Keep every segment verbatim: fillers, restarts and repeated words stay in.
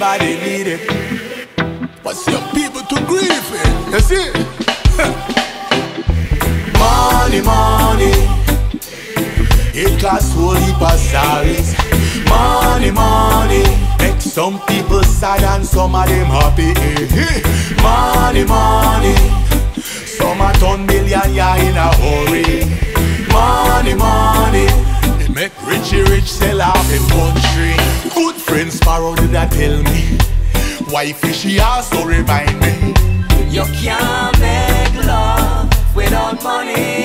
everybody need it. But some people too greedy, you see? Money, money, it costs whole heap of salaries. Money, money, make some people sad and some of them happy. Money, money, some a ton million, yeah, in a hurry. Money, money, it make richy rich sell off in country. Good friends Sparrow did that tell me, wifey she also remind me, you can't make love without money.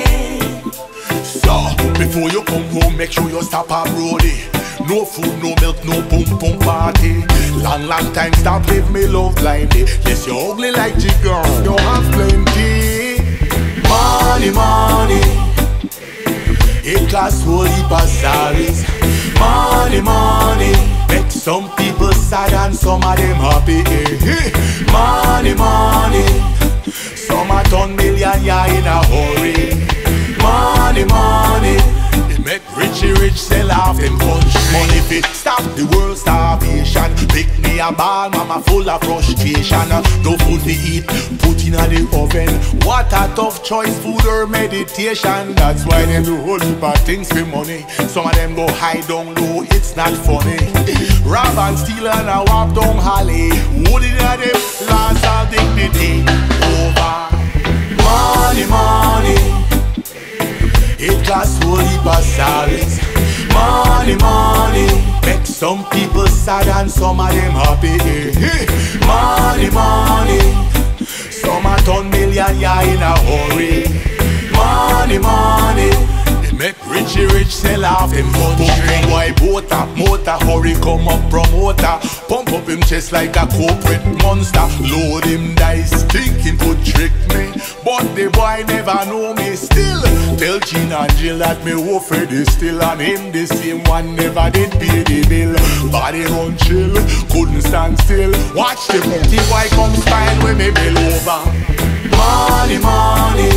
So, before you come home, make sure you stop at Brody. No food, no milk, no boom boom party. Long, long time, stop live me love blindly. Yes, you're ugly like jigger, you have plenty. Money, money, it costs whole heap of salaries. Money, money, make some people sad and some of them happy. Money, money, some a ton million, yeah, in a hurry. Money, money, it make richy rich sell off in country. Money fit stop the world starvation. Pick me a ball, mama full of frustration. No food to eat, put in the oven. What a tough choice, food or meditation. That's why them do whole heap of things for money. Some of them go high down low, it's not funny. Rob and steal and a walk down alley. Who did them lost all dignity over? Money, money, it costs whole heap of salaries. Money, money, make some people sad and some of them happy. Money, money, some a ton million, yeah, in a hurry. Money, money, it make richy rich sell off in country. Boy, boat up, motor, hurry come up promoter. Pump up him chest like a corporate monster. Load him dice, thinking could trick me, but the boy never know me still. Tell Gene and Jill that me offer this still, and him the same one never did pay the bill. Body run chill, couldn't stand still. Watch the putty boy come spine when me bill over. Money, money,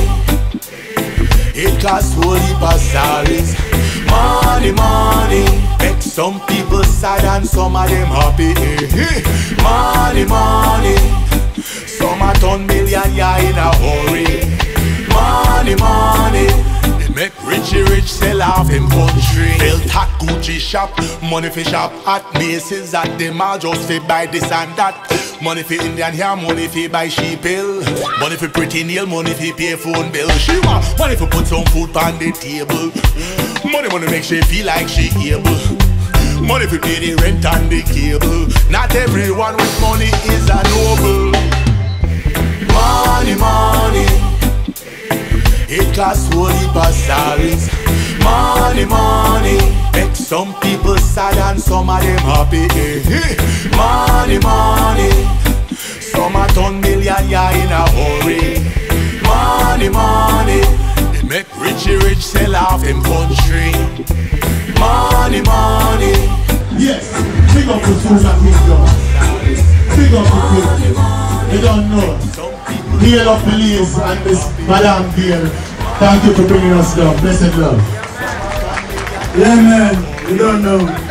it costs whole heap of salaries. Money, money, make some people sad and some of them happy. Money, money, some a ton million, yeah, in a hurry. Money, money, it make richy rich sell off in country. Built hot Gucci shop, money for shop at Macy's at the mall just to buy this and that. Money for Indian hair, money for buy sheep pill. Money for pretty nail, money for pay phone bill. She want money for put some food on the table. Money money make she feel like she able. Money for pay the rent and the cable. Not everyone with money is a noble. Money, money, it costs whole heap of salaries. Money, money, make some people sad and some of them happy. Money, money, some a ton million, yeah, in a hurry. Money, money, it make richy rich sell off in country. Money, money. Yes, big up the Susan Kingdom. Big up the people. You don't know. Hail of Belize and Miss Madame Gail. Thank you for bringing us down. Blessed love. Yeah, man. You don't know.